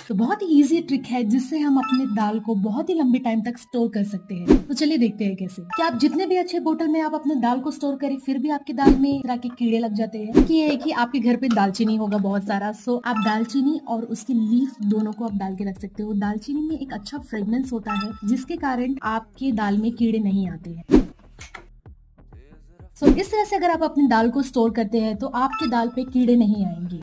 तो बहुत ही easy trick है जिससे हम अपने दाल को बहुत ही लंबे टाइम तक स्टोर कर सकते हैं। तो चलिए देखते हैं कैसे। क्या आप जितने भी अच्छे बोतल में आप अपने दाल को स्टोर करें फिर भी आपकी दाल में तरह के कीड़े लग जाते हैं, कि ये है कि आपके घर पे दालचीनी होगा बहुत सारा, सो आप दालचीनी और उसकी लीफ दोनों को आप डाल के रख सकते हो। दालचीनी में एक अच्छा फ्रेग्रेंस होता है जिसके कारण आपके दाल में कीड़े नहीं आते हैं। इस तरह से अगर आप अपनी दाल को स्टोर करते हैं तो आपकी दाल पे कीड़े नहीं आएंगे।